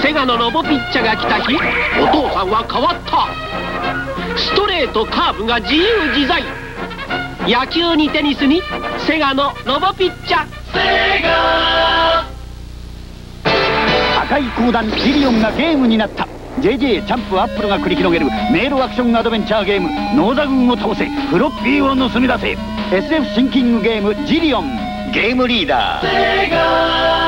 セガのロボピッチャが来た日、お父さんは変わった。ストレートカーブが自由自在。野球にテニスにセガのロボピッチャ。セガ赤い光弾ジリオンがゲームになった。 JJ チャンプアップルが繰り広げる迷路アクションアドベンチャーゲーム「ノーザ軍を倒せフロッピーを盗み出せ」 SF シンキングゲーム「ジリオン」。ゲームリーダーセガ